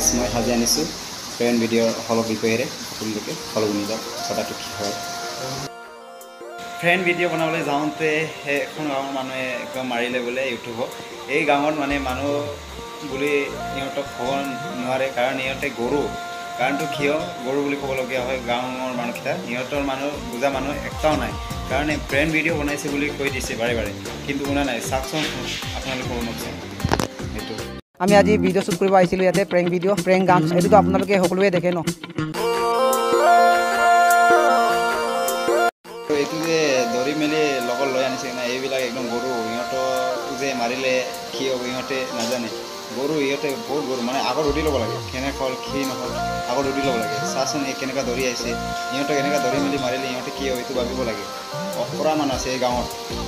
মই সাজি আনিছোঁ ফ্ৰেণ্ড ভিডিঅ'ৰ হলৰ বিষয়েৰে আপোনালোকে ফল শুনি যাওক কথাটো কি হয়। ফ্ৰেণ্ড ভিডিঅ' বনাবলৈ যাওঁতে এখন গাঁৱৰ মানুহে একদম মাৰিলে বোলে ইউটিউবত। এই গাঁৱত মানে মানুহ বুলি ইহঁতক ক'ব নোৱাৰে, কাৰণ ইহঁতে গৰু। কাৰণটো কিয় গৰু বুলি ক'বলগীয়া হয় গাঁৱৰ মানুহকেইটা। ইহঁতৰ মানুহ বুজা মানুহ একটাও নাই, কাৰণ ফ্ৰেণ্ড ভিডিঅ' বনাইছে বুলি কৈ দিছে বাৰে বাৰে, কিন্তু শুনা নাই। চাওকচোন আপোনালোকে শুনকচোন সেইটো। আমি আজি ভিডিঅ' শ্বুট কৰিব আহিছিলোঁ ইয়াতে, প্ৰেংক ভিডিঅ', প্ৰেংক গানছ। এইটোতো আপোনালোকে সকলোৱে দেখে ন। এইটো যে ধৰি মেলি লগত লৈ আনিছে না, এইবিলাক একদম গৰু। ইহঁতক যে মাৰিলে কি হ'ব ইহঁতে নাজানে। গৰু ইহঁতে বহুত গৰু, মানে আগত উঠি ল'ব লাগে। কেনেকৈ হ'ল কি নহ'ল আগত উঠি ল'ব লাগে। চাচোন এই কেনেকুৱা ধৰি আহিছে, ইহঁতক এনেকুৱা ধৰি মেলি মাৰিলে ইহঁতে কি হ'ব এইটো ভাবিব লাগে। অকৰা মানুহ আছে এই গাঁৱত।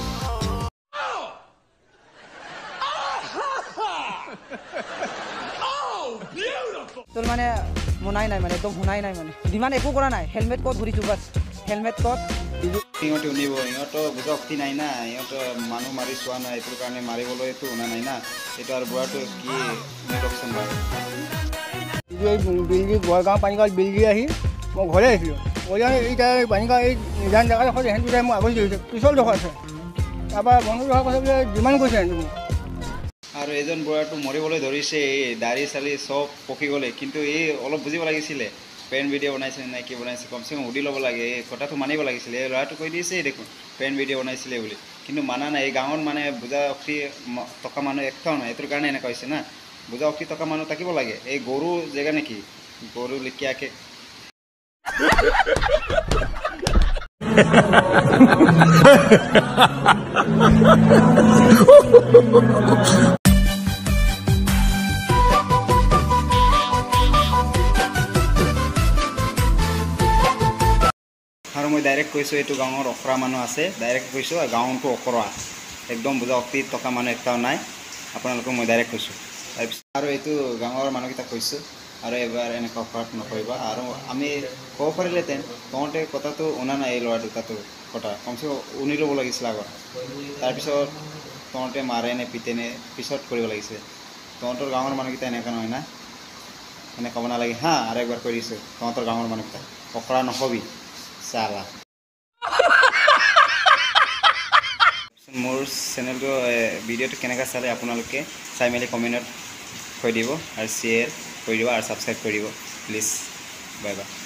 তোৰ মানে মনাই নাই, মানে একদম শুনাই নাই, মানে যিমান একো কৰা নাই। হেলমেট ক'ত ঘূৰিছোঁ বাছ, হেলমেট ক'ত। সিহঁতে শুনিব, ইহঁতৰ বুজা শক্তি নাই না। ইহঁতৰ মানুহ মাৰি চোৱা নাই, এইটোৰ কাৰণে মাৰিবলৈতো শুনা নাই না। এইটো আৰু বুঢ়াটো কি শুনি বাৰু। এই বিলজি গোৱাগাঁও পানীগাঁৱত বিলজি আহি মই ঘৰলৈ আহিছিলোঁ। ঘৰলৈ আহি এইটা পানীগাঁও এই নিজান জেগাডোখৰ সিহঁত দুটাই মোক আগত ধৰিছে, পিছলডোখৰ আছে। তাৰপৰা বন্ধু হোৱাৰ কথা বোলে যিমান কৈছে সিহঁতে মোক। আৰু এজন বুঢ়াটো মৰিবলৈ ধৰিছে, এই দাড়ি চালি চব পকি গ'লে। কিন্তু এই অলপ বুজিব লাগিছিলে, ফ্ৰেণ্ড ভিডিঅ' বনাইছে নে কি বনাইছে, কমচে কম সুধি ল'ব লাগে। এই কথাটো মানিব লাগিছিলে। এই ল'ৰাটো কৈ দিছেই দেখোন ফ্ৰেণ্ড ভিডিঅ' বনাইছিলে বুলি, কিন্তু মানা নাই। এই গাঁৱত মানে বুজা শক্তি থকা মানুহ একটাও নাই, এইটোৰ কাৰণে এনেকুৱা হৈছে না। বুজা শক্তি থকা মানুহ থাকিব লাগে। এই গৰু জেগা নেকি গৰু লেখীয়াকৈ। আৰু মই ডাইৰেক্ট কৈছোঁ এইটো গাঁৱৰ অখৰা মানুহ আছে, ডাইৰেক্ট কৈছোঁ। আৰু গাঁৱটো অখৰা একদম বুজা শক্তি থকা মানুহ একটাও নাই, আপোনালোকক মই ডাইৰেক্ট কৈছোঁ। তাৰপিছত আৰু এইটো গাঁৱৰ মানুহকেইটাক কৈছোঁ, আৰু এবাৰ এনেকুৱা অপৰাধ নকৰিবা। আৰু আমি ক'ব পাৰিলেহেঁতেন, তহঁতে কথাটো শুনা নাই। এই ল'ৰা দুটাটো কথা কমচে কম শুনি ল'ব লাগিছিলে আগত। তাৰপিছত তহঁতে মাৰে নে পিটে নে পিছত কৰিব লাগিছিলে। তহঁতৰ গাঁৱৰ মানুহকেইটা এনেকুৱা নহয় না, এনে ক'ব নালাগে হা। আৰু একবাৰ কৈ দিছোঁ, তহঁতৰ গাঁৱৰ মানুহকেইটা অখৰা নহ'বি চালা। মোৰ চেনেলটো ভিডিঅ'টো কেনেকৈ চালে আপোনালোকে চাই মেলি কমেণ্টত কৈ দিব, আৰু শ্বেয়াৰ কৰি দিব, আৰু ছাবস্ক্ৰাইব কৰি দিব প্লিজ। Bye bye.